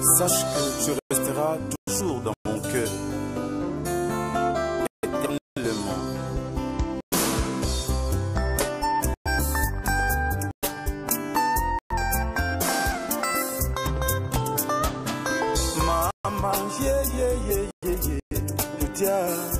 Sache que tu resteras toujours dans mon cœur, éternellement. Maman, Ludia,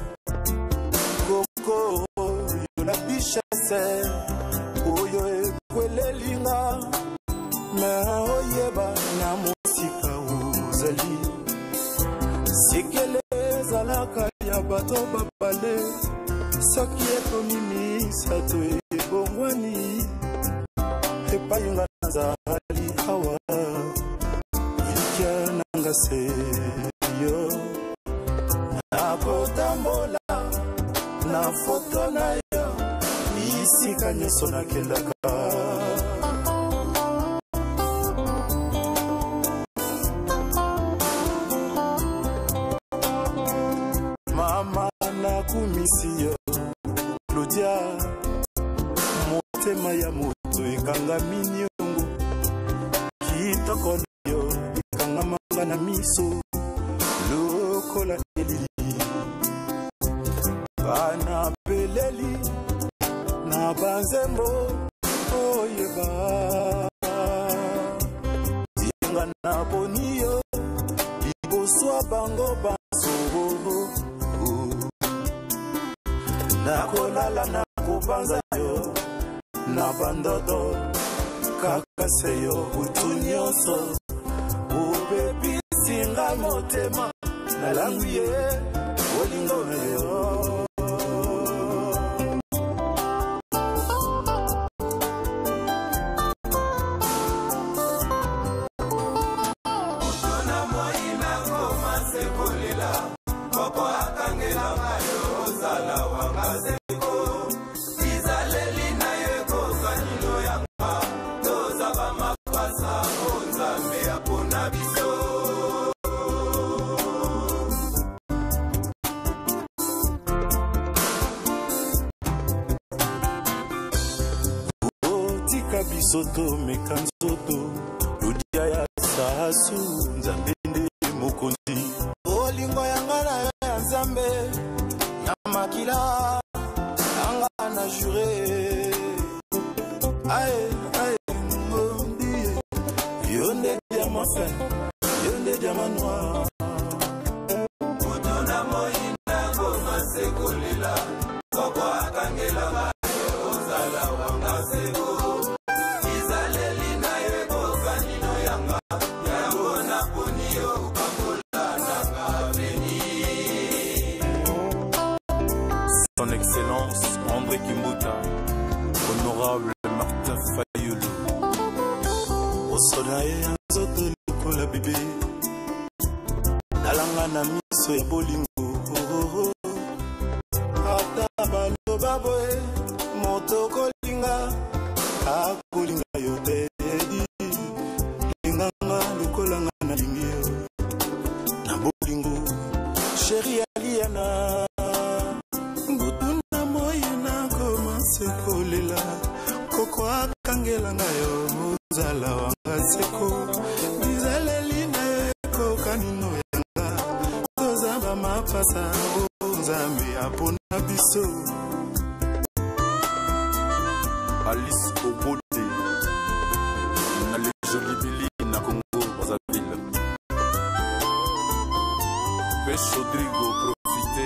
Coco, la bichasse, Oyo e Kwelelinga, na oyeba na musika uzali. Sikele zalaka ya bato babale, soki ekomimi sato ebongwani, epayinga nazali hawa, ikia nanga seyo. Nakotambola na foto na yo, isika nyoso nakendaka. Mama nakumisiyo Ludia, motema ya moto ekanga minyongo, kitoko nayo ekanga manga na miso lokola elili. Bana beleli na banzembo oyeba, inga na boniyo liboswa bango bansobo. Nakolala na kubanza yo na bandoto kaka seyo utunyoso ubebi singa motema na languye olingo na yo. Utona moina koma sekolela koko akangela mayo ozala wanga seko izaleli na yeko kanilo yanga toza bamapasa onzambe apona biso. Otika bisoto mekanzoto Ludia ya sasu nzambe nde mokonzi. Olingo yanga na ya nzambe ya makila yanga na jure. Aye aye ngondi yonde diamant fin yonde diamant noir. Utona moina goma sekolela koko akangela mayo ozala wanga seko izaleli na yeko kanino yanga yango na poniyo ukakola nanga veni. Son Excellence André Kimbuta, Honorable Martin Fayulu, Osonaye Anzoto Nicola Bébé, Nalanga na miso ya bolingo, Ata baloba boye, moto kolinga, akolinga yo tedi, linganga lukolanga na lingio, na bolingo, chéri Aliana. Sekolela koko akangela ngayo ozala wanga seko izaleli na yeko kanino yanga toza bamapasa onzambe apona biso. Alice Obote na le joli Billy na Congo Brazzaville. Pêche Rodrigo profité.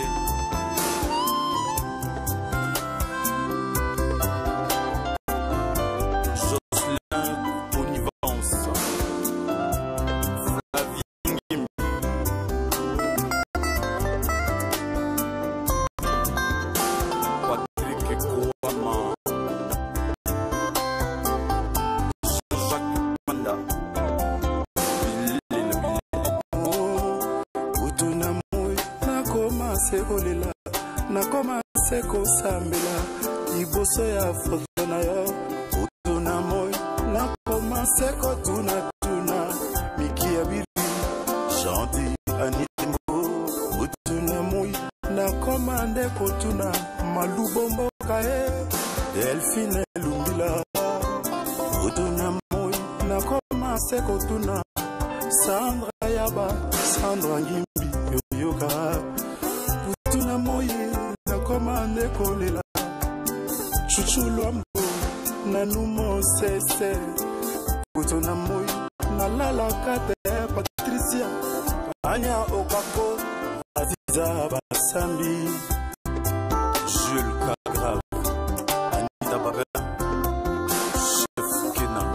Sekolela nakoma seko sambela iboso ya foto na yo. Utuna moi nakoma seko tuna miki ya bili chanti animbo. Utuna moi nakoma ndeko tuna malubombo kae Delphine Lumbila. Utuna moi nakoma seko tuna Sandra Yaba, Sandra Ngimbi, Yoyoka, Putuna Moye, Nakomande Kolela, Chuchu Lwambo, Nanumo Sese, Putuna Moye, Nalala Kate, Patricia, Anya Okako, Aziza Basambi, Jules Kagrave, Anita Babel, Chef Kenan,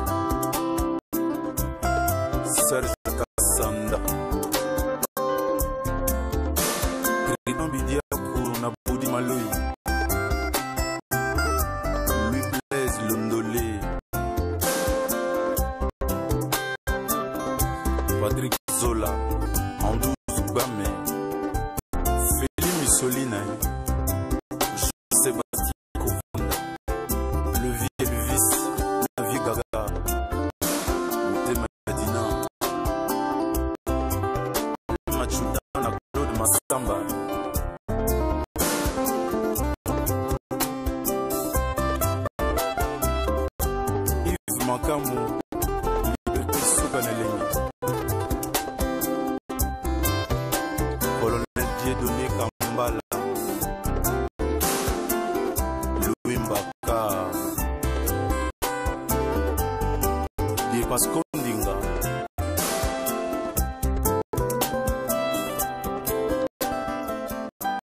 Serge Kassanda, Kriton Bidia Kourona Boudi Maloui, Louis Blaise Londolé, Patrick Zola, Andou Zoubame, Félix Mussolina, Sébastien Kovanda, le vieux Elvis, la vie Gaga, Mouté Madina, le Machudana, Claude Massamba, Yves Makamu, Liberté Soukaneleni, Colonel Dieudonné Kambala, Louis Mbaka, Pasco